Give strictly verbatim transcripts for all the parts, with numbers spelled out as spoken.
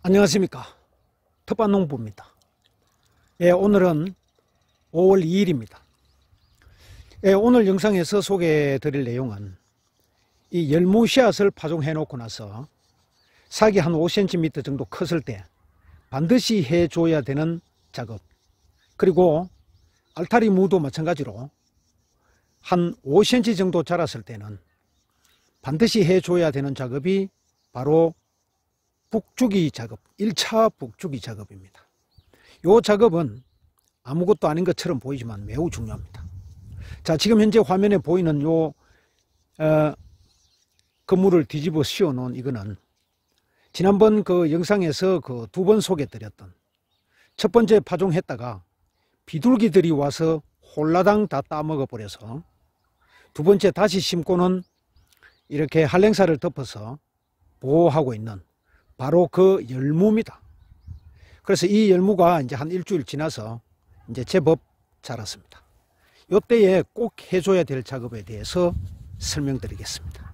안녕하십니까, 텃밭농부입니다. 예, 오늘은 오월 이일입니다. 예, 오늘 영상에서 소개해 드릴 내용은 이 열무 씨앗을 파종해 놓고 나서 싹이 한 오 센티미터 정도 컸을 때 반드시 해 줘야 되는 작업, 그리고 알타리 무도 마찬가지로 한 오 센티미터 정도 자랐을 때는 반드시 해 줘야 되는 작업이 바로 북주기 작업, 일 차 북주기 작업입니다. 이 작업은 아무것도 아닌 것처럼 보이지만 매우 중요합니다. 자, 지금 현재 화면에 보이는 요 어, 건물을 뒤집어 씌워 놓은 이거는 지난번 그 영상에서 그 두 번 소개 드렸던, 첫 번째 파종했다가 비둘기들이 와서 홀라당 다 따먹어 버려서 두 번째 다시 심고는 이렇게 한랭사를 덮어서 보호하고 있는 바로 그 열무입니다. 그래서 이 열무가 이제 한 일주일 지나서 이제 제법 자랐습니다. 이때에 꼭 해줘야 될 작업에 대해서 설명드리겠습니다.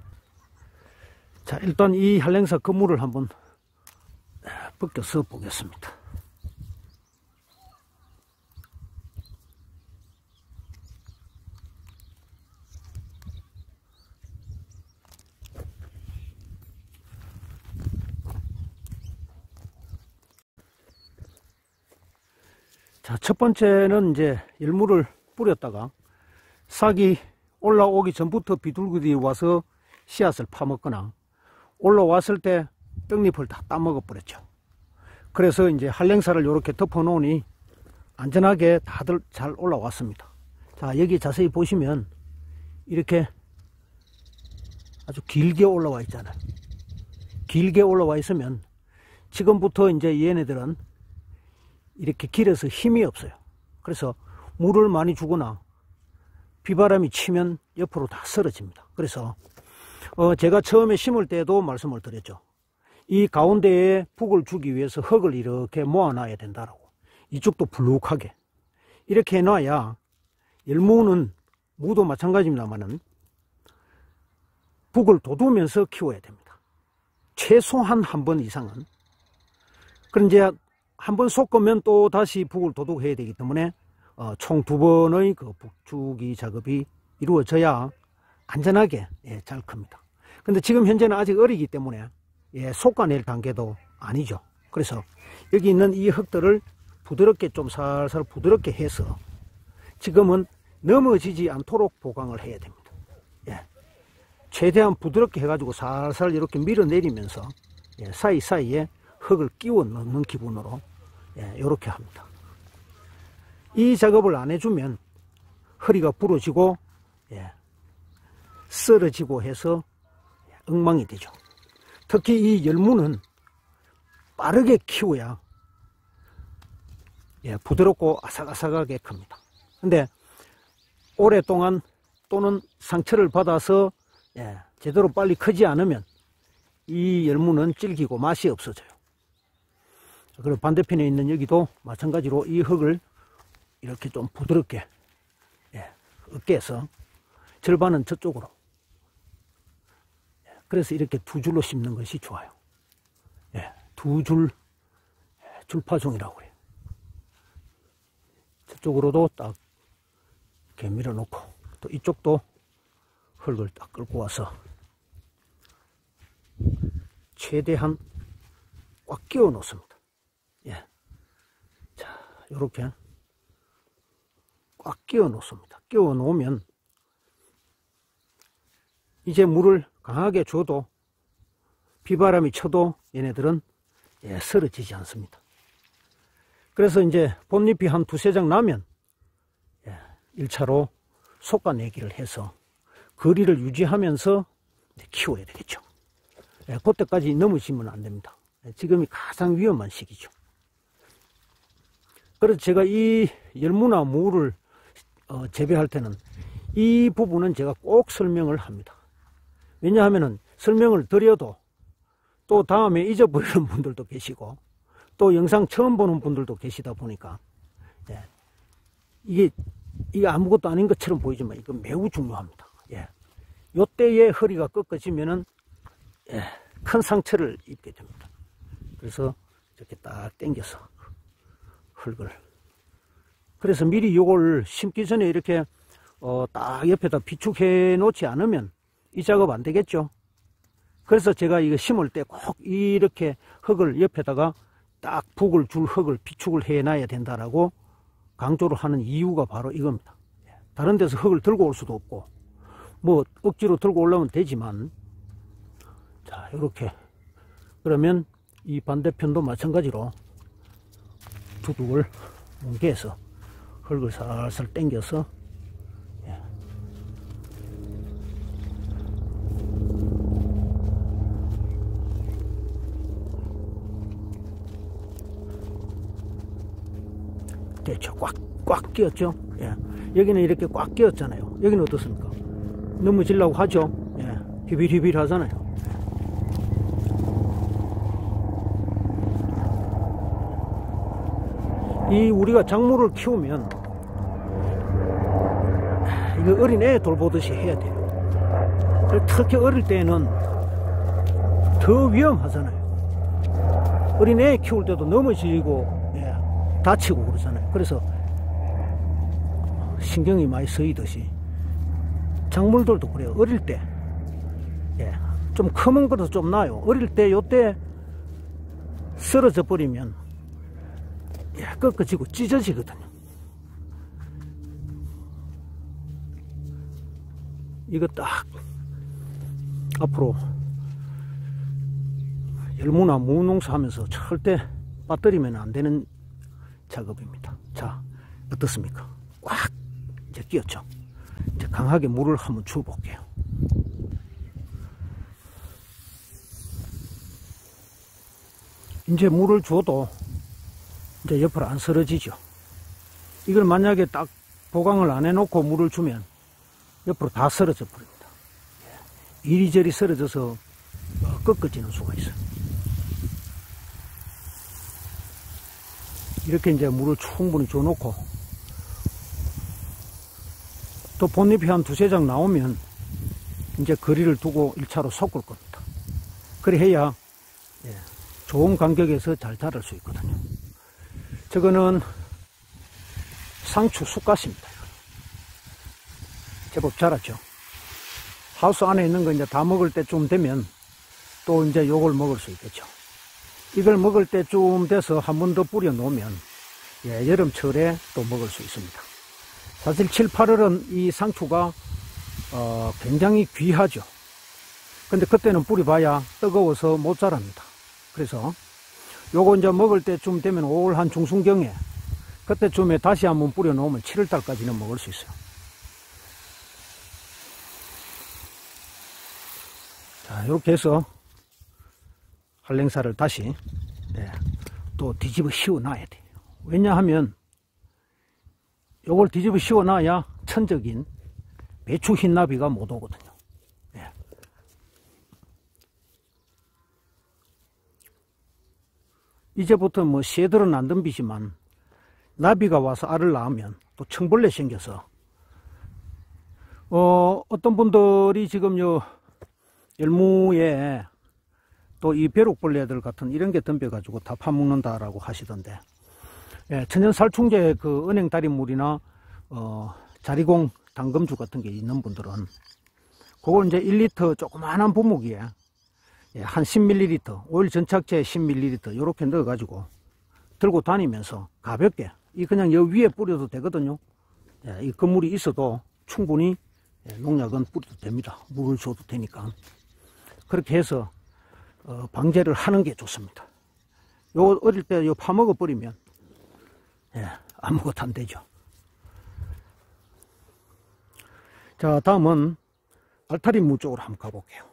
자, 일단 이 한랭사 그물을 한번 벗겨서 보겠습니다. 자, 첫 번째는 이제 열무를 뿌렸다가 싹이 올라오기 전부터 비둘기들이 와서 씨앗을 파먹거나 올라왔을 때 떡잎을 다 따먹어 버렸죠. 그래서 이제 한랭사를 이렇게 덮어 놓으니 안전하게 다들 잘 올라왔습니다. 자, 여기 자세히 보시면 이렇게 아주 길게 올라와 있잖아요. 길게 올라와 있으면 지금부터 이제 얘네들은 이렇게 길어서 힘이 없어요. 그래서 물을 많이 주거나 비바람이 치면 옆으로 다 쓰러집니다. 그래서 어 제가 처음에 심을 때도 말씀을 드렸죠. 이 가운데에 북을 주기 위해서 흙을 이렇게 모아놔야 된다라고. 이쪽도 불룩하게 이렇게 해놔야, 열무는 무도 마찬가지입니다만은 북을 돋우면서 키워야 됩니다. 최소한 한 번 이상은. 그럼 이제 한 번 쏟으면 또 다시 북을 도둑해야 되기 때문에 어, 총 두 번의 그 북주기 작업이 이루어져야 안전하게 예, 잘 큽니다. 근데 지금 현재는 아직 어리기 때문에 예, 솎아낼 단계도 아니죠. 그래서 여기 있는 이 흙들을 부드럽게 좀 살살 부드럽게 해서 지금은 넘어지지 않도록 보강을 해야 됩니다. 예, 최대한 부드럽게 해가지고 살살 이렇게 밀어내리면서 예, 사이사이에 흙을 끼워 넣는 기분으로 예, 이렇게 합니다. 이 작업을 안 해주면 허리가 부러지고 예, 쓰러지고 해서 엉망이 되죠. 특히 이 열무는 빠르게 키워야 예, 부드럽고 아삭아삭하게 큽니다. 근데 오랫동안 또는 상처를 받아서 예, 제대로 빨리 크지 않으면 이 열무는 질기고 맛이 없어져요. 그리고 반대편에 있는 여기도 마찬가지로 이 흙을 이렇게 좀 부드럽게 예, 으깨서 절반은 저쪽으로, 그래서 이렇게 두 줄로 심는 것이 좋아요. 예, 두 줄, 줄파종이라고 해요. 저쪽으로도 딱 이렇게 밀어 놓고 또 이쪽도 흙을 딱 끌고 와서 최대한 꽉 끼워 놓습니다. 예. 자, 요렇게 꽉 끼워 놓습니다. 끼워 놓으면 이제 물을 강하게 줘도 비바람이 쳐도 얘네들은 예, 쓰러지지 않습니다. 그래서 이제 본잎이 한 두세 장 나면 예, 일 차로 솎아내기를 해서 거리를 유지하면서 키워야 되겠죠. 예, 그때까지 넘으시면 안 됩니다. 예, 지금이 가장 위험한 시기죠. 그래서 제가 이 열무나 무를 어, 재배할 때는 이 부분은 제가 꼭 설명을 합니다. 왜냐하면 설명을 드려도 또 다음에 잊어버리는 분들도 계시고 또 영상 처음 보는 분들도 계시다 보니까 예, 이게, 이게 아무것도 아닌 것처럼 보이지만 이거 매우 중요합니다. 예, 요때에 허리가 꺾어지면은 예, 큰 상처를 입게 됩니다. 그래서 이렇게 딱 당겨서 흙을. 그래서 미리 요걸 심기 전에 이렇게 어, 딱 옆에다 비축해 놓지 않으면 이 작업 안 되겠죠. 그래서 제가 이거 심을 때 꼭 이렇게 흙을 옆에다가 딱 북을 줄 흙을 비축을 해 놔야 된다라고 강조를 하는 이유가 바로 이겁니다. 다른 데서 흙을 들고 올 수도 없고 뭐 억지로 들고 올라오면 되지만, 자 이렇게 그러면 이 반대편도 마찬가지로 두둑을 뭉개서 흙을 살살 당겨서 됐죠. 꽉, 꽉 끼었죠. 예. 여기는 이렇게 꽉 끼었잖아요. 여기는 어떻습니까? 넘어지려고 하죠. 예. 휘빌휘빌 하잖아요. 이 우리가 작물을 키우면 이거 어린애 돌보듯이 해야 돼요. 특히 어릴 때는 더 위험하잖아요. 어린애 키울 때도 넘어지고 다치고 그러잖아요. 그래서 신경이 많이 쓰이듯이 작물들도 그래요. 어릴 때, 예, 좀 크면 그래도 좀 나아요. 어릴 때 요때 쓰러져 버리면 예, 꺾어지고 찢어지거든요. 이거 딱 앞으로 열무나 무농사 하면서 절대 빠뜨리면 안 되는 작업입니다. 자, 어떻습니까? 꽉 이제 끼었죠. 이제 강하게 물을 한번 줘 볼게요. 이제 물을 줘도 이제 옆으로 안 쓰러지죠. 이걸 만약에 딱 보강을 안 해놓고 물을 주면 옆으로 다 쓰러져 버립니다. 이리저리 쓰러져서 꺾어지는 수가 있어요. 이렇게 이제 물을 충분히 줘놓고 또 본잎이 한 두세 장 나오면 이제 거리를 두고 일 차로 섞을 겁니다. 그래 해야 좋은 간격에서 잘 자랄 수 있거든요. 저거는 상추 쑥갓입니다. 제법 자랐죠. 하우스 안에 있는 거 이제 다 먹을 때쯤 되면 또 이제 요걸 먹을 수 있겠죠. 이걸 먹을 때쯤 돼서 한 번 더 뿌려 놓으면 예, 여름철에 또 먹을 수 있습니다. 사실 칠, 팔월은 이 상추가 어, 굉장히 귀하죠. 근데 그때는 뿌리 봐야 뜨거워서 못 자랍니다. 그래서 요거 이제 먹을 때쯤 되면 오월 한 중순경에 그때쯤에 다시 한번 뿌려 놓으면 칠월 달까지는 먹을 수 있어요. 자, 이렇게 해서 한랭사를 다시 네, 또 뒤집어 씌워 놔야 돼요. 왜냐하면 요걸 뒤집어 씌워 놔야 천적인 배추 흰나비가 못 오거든요. 네. 이제부터 뭐 새들은 안 덤비지만 나비가 와서 알을 낳으면 또 청벌레 생겨서 어, 어떤 분들이 지금 요 열무에 또 이 벼룩벌레들 같은 이런 게 덤벼가지고 다 파먹는다라고 하시던데, 예, 천연살충제 그 은행다리물이나 어, 자리공 당금주 같은 게 있는 분들은 그걸 이제 일 리터 조그마한 분무기에 예, 한 십 밀리리터, 오일 전착제 십 밀리리터 요렇게 넣어가지고 들고 다니면서 가볍게 이 그냥 여 위에 뿌려도 되거든요. 예, 이 그물이 있어도 충분히 예, 농약은 뿌려도 됩니다. 물을 줘도 되니까. 그렇게 해서 어, 방제를 하는 게 좋습니다. 요 어릴 때 요 파먹어 버리면 예, 아무것도 안 되죠. 자, 다음은 알타리무 쪽으로 한번 가볼게요.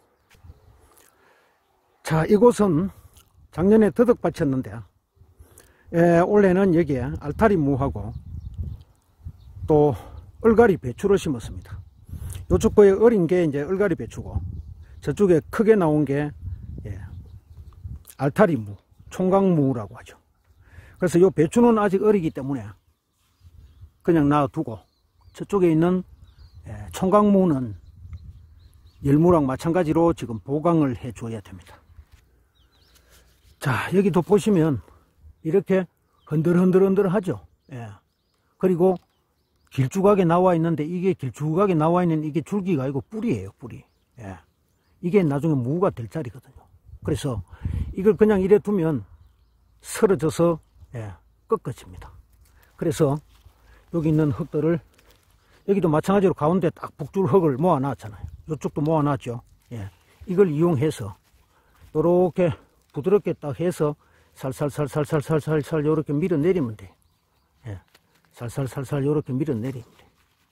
자, 이곳은 작년에 더덕밭이었는데 예, 올해는 여기에 알타리무하고 또 얼갈이 배추를 심었습니다. 요쪽 거에 어린 게 이제 얼갈이 배추고 저쪽에 크게 나온 게 예, 알타리무, 총각무라고 하죠. 그래서 요 배추는 아직 어리기 때문에 그냥 놔두고 저쪽에 있는 예, 총각무는 열무랑 마찬가지로 지금 보강을 해 줘야 됩니다. 자, 여기도 보시면 이렇게 흔들흔들흔들 하죠. 예. 그리고 길쭉하게 나와 있는데, 이게 길쭉하게 나와 있는 이게 줄기가 아니고 뿌리예요, 뿌리. 예. 이게 나중에 무가 될 자리거든요. 그래서 이걸 그냥 이래 두면 쓰러져서, 예, 꺾어집니다. 그래서 여기 있는 흙들을, 여기도 마찬가지로 가운데 딱 북줄 흙을 모아 놨잖아요. 이쪽도 모아 놨죠. 예. 이걸 이용해서 요렇게 부드럽게 딱 해서 살살살살살살살 요렇게 밀어내리면 돼. 예. 살살살살 요렇게 밀어내리면 돼.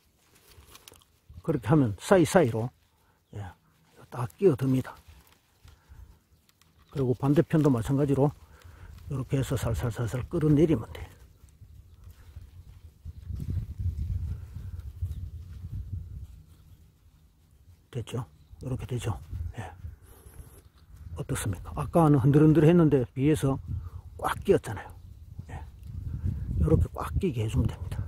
그렇게 하면 사이사이로, 예, 딱 끼어듭니다. 그리고 반대편도 마찬가지로 이렇게 해서 살살살살 끌어내리면 돼. 됐죠? 이렇게 되죠? 예. 어떻습니까? 아까는 흔들흔들 했는데 비해서 꽉 끼었잖아요. 예. 이렇게 꽉 끼게 해주면 됩니다.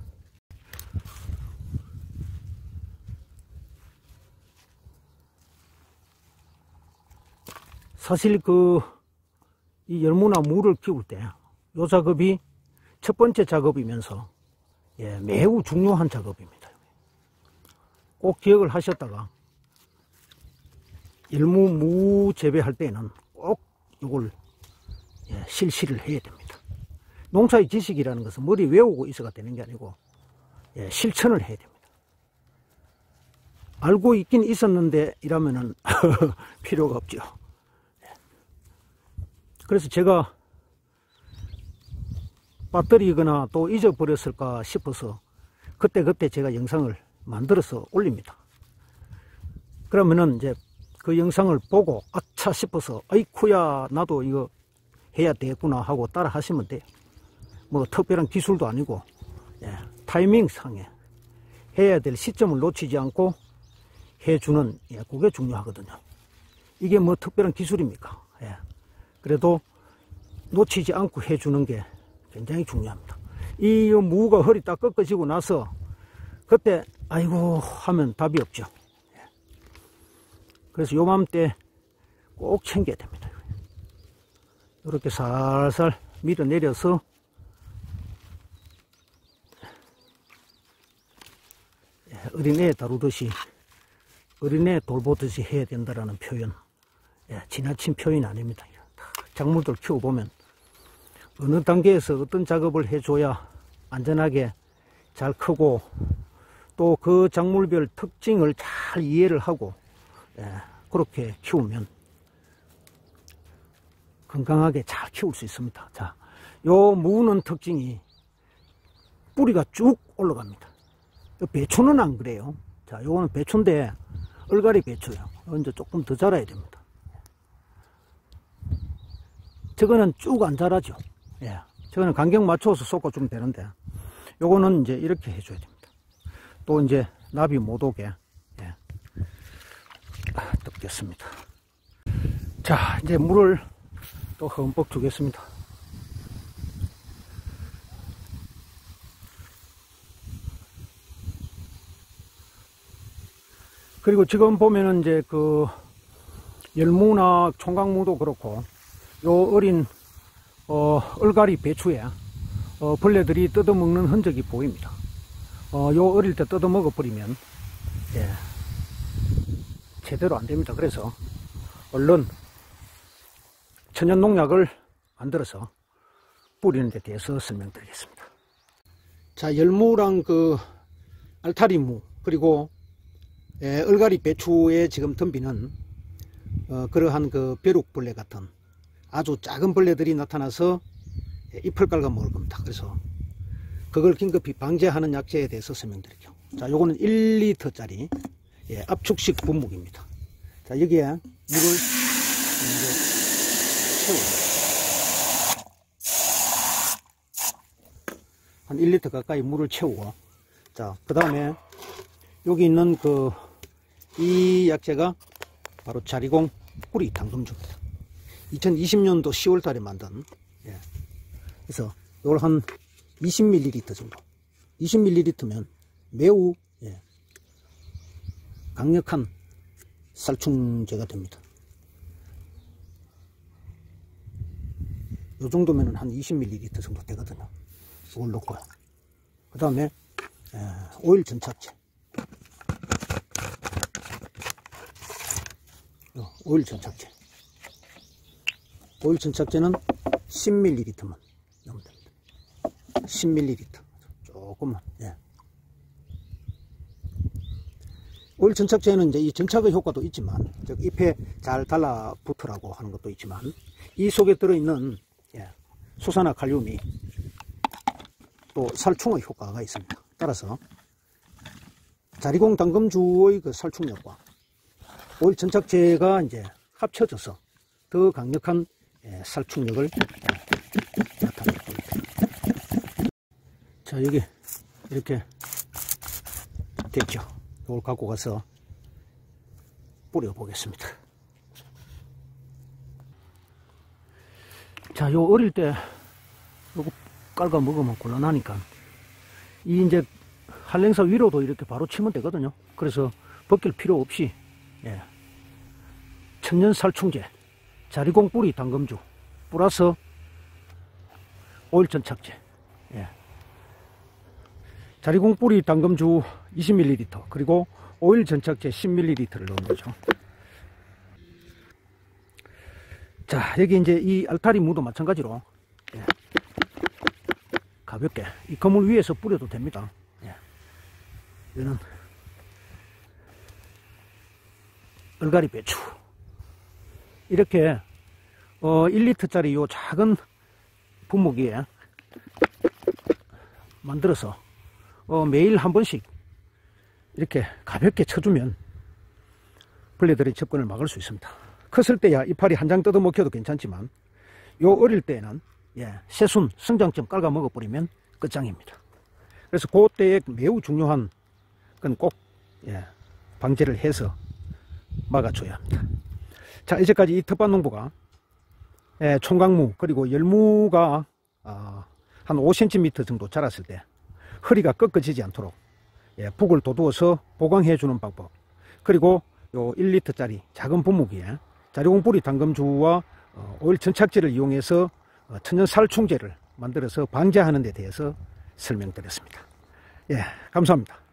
사실 그 이 열무나 무를 키울 때 이 작업이 첫 번째 작업이면서, 예, 매우 중요한 작업입니다. 꼭 기억을 하셨다가 열무 무 재배할 때는 꼭 이걸, 예, 실시를 해야 됩니다. 농사의 지식이라는 것은 머리 외우고 있어가 되는 게 아니고, 예, 실천을 해야 됩니다. 알고 있긴 있었는데 이러면은 필요가 없죠. 그래서 제가 빠뜨리거나 또 잊어버렸을까 싶어서 그때그때 제가 영상을 만들어서 올립니다. 그러면은 이제 그 영상을 보고 아차 싶어서 아이쿠야 나도 이거 해야 되겠구나 하고 따라 하시면 돼요. 뭐 특별한 기술도 아니고, 예, 타이밍 상에 해야 될 시점을 놓치지 않고 해주는, 예, 그게 중요하거든요. 이게 뭐 특별한 기술입니까? 예. 그래도 놓치지 않고 해주는 게 굉장히 중요합니다. 이 무가 허리 딱 꺾어지고 나서 그때 아이고 하면 답이 없죠. 그래서 요맘때 꼭 챙겨야 됩니다. 이렇게 살살 밀어내려서 어린애 다루듯이, 어린애 돌보듯이 해야 된다라는 표현, 예, 지나친 표현이 아닙니다. 작물들 키워보면 어느 단계에서 어떤 작업을 해줘야 안전하게 잘 크고 또 그 작물별 특징을 잘 이해를 하고, 예, 그렇게 키우면 건강하게 잘 키울 수 있습니다. 자, 요 무는 특징이 뿌리가 쭉 올라갑니다. 배추는 안 그래요. 자, 요거는 배추인데 얼갈이 배추예요. 이제 조금 더 자라야 됩니다. 저거는 쭉 안 자라죠. 예. 저거는 간격 맞춰서 쏟아주면 되는데, 요거는 이제 이렇게 해줘야 됩니다. 또 이제 나비 못 오게, 예, 아, 덮겠습니다. 자, 이제 물을 또 흠뻑 주겠습니다. 그리고 지금 보면은 이제 그 열무나 총각무도 그렇고 요 어린 어, 얼갈이 배추에 어, 벌레들이 뜯어먹는 흔적이 보입니다. 어, 요 어릴 때 뜯어먹어 버리면, 예, 제대로 안 됩니다. 그래서 얼른 천연농약을 만들어서 뿌리는 데 대해서 설명드리겠습니다. 자, 열무랑 그 알타리무 그리고, 예, 얼갈이 배추에 지금 덤비는 어, 그러한 그 벼룩벌레 같은 아주 작은 벌레들이 나타나서 잎을 깔아 먹을 겁니다. 그래서 그걸 긴급히 방제하는 약재에 대해서 설명드릴게요. 자, 요거는 일 리터짜리, 예, 압축식 분무기입니다. 자, 여기에 물을 이제 채워요. 한 일 리터 가까이 물을 채우고, 자, 그 다음에 여기 있는 그 이 약재가 바로 자리공 뿌리 당금주입니다. 이천이십 년도 시월 달에 만든, 예, 그래서 이걸 한 이십 밀리리터 정도, 이십 밀리리터면 매우, 예, 강력한 살충제가 됩니다. 요 정도면은 한 이십 밀리리터 정도 되거든요. 이걸 넣고요. 그 다음에 오일 전착제. 오일 전착제. 오일 전착제는 십 밀리리터만 넣으면 됩니다. 십 밀리리터. 조금만. 예. 오일 전착제는 이제 이 전착의 효과도 있지만, 즉 잎에 잘 달라붙으라고 하는 것도 있지만, 이 속에 들어있는 예, 수산화 칼륨이 또 살충의 효과가 있습니다. 따라서 자리공 당금주의 그 살충력과 오일 전착제가 이제 합쳐져서 더 강력한 예, 살충력을 예, 나타내고 있습니다. 자, 여기 이렇게 됐죠. 이걸 갖고 가서 뿌려 보겠습니다. 자, 요 어릴 때 요거 깔아 먹으면 곤란하니까 이 이제 한랭사 위로도 이렇게 바로 치면 되거든요. 그래서 벗길 필요 없이 예, 천연 살충제 자리공 뿌리 당금주 플러스 오일 전착제 예. 자리공 뿌리 당금주 이십 밀리리터 그리고 오일 전착제 십 밀리리터를 넣은 거죠. 자, 여기 이제 이 알타리 무도 마찬가지로 예. 가볍게 이 그물 위에서 뿌려도 됩니다. 예. 이거는 얼갈이 배추 이렇게 어 일 리터짜리 요 작은 분무기에 만들어서 어 매일 한 번씩 이렇게 가볍게 쳐주면 벌레들의 접근을 막을 수 있습니다. 컸을 때야 이파리 한 장 뜯어 먹혀도 괜찮지만 요 어릴 때는 예, 새순 성장점 깔아 먹어 버리면 끝장입니다. 그래서 그때에 매우 중요한 건 꼭 예, 방제를 해서 막아줘야 합니다. 자, 이제까지 이 텃밭농부가 예, 총각무 그리고 열무가 어, 한 오 센티미터 정도 자랐을 때 허리가 꺾어지지 않도록 예, 북을 돋우어서 보강해 주는 방법, 그리고 요 일 리터짜리 작은 분무기에 자리공 뿌리 당금주와 어, 오일 전착제를 이용해서 어, 천연 살충제를 만들어서 방제하는 데 대해서 설명드렸습니다. 예, 감사합니다.